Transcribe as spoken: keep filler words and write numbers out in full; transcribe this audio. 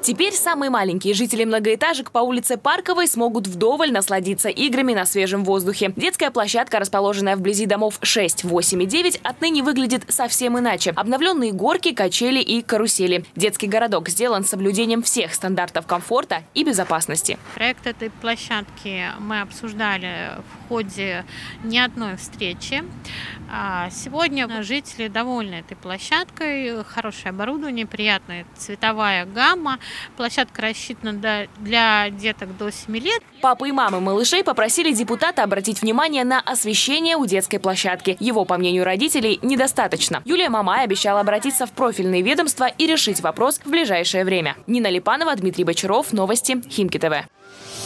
Теперь самые маленькие жители многоэтажек по улице Парковой смогут вдоволь насладиться играми на свежем воздухе. Детская площадка, расположенная вблизи домов шесть, восемь и девять, отныне выглядит совсем иначе. Обновленные горки, качели и карусели. Детский городок сделан с соблюдением всех стандартов комфорта и безопасности. Проект этой площадки мы обсуждали в ходе не одной встречи. Сегодня жители довольны этой площадкой. Хорошее оборудование, приятная цветовая гамма. Площадка рассчитана для деток до семи лет. Папы и мамы малышей попросили депутата обратить внимание на освещение у детской площадки. Его, по мнению родителей, недостаточно. Юлия Мамай обещала обратиться в профильные ведомства и решить вопрос в ближайшее время. Нина Липанова, Дмитрий Бочаров. Новости. Химки ТВ.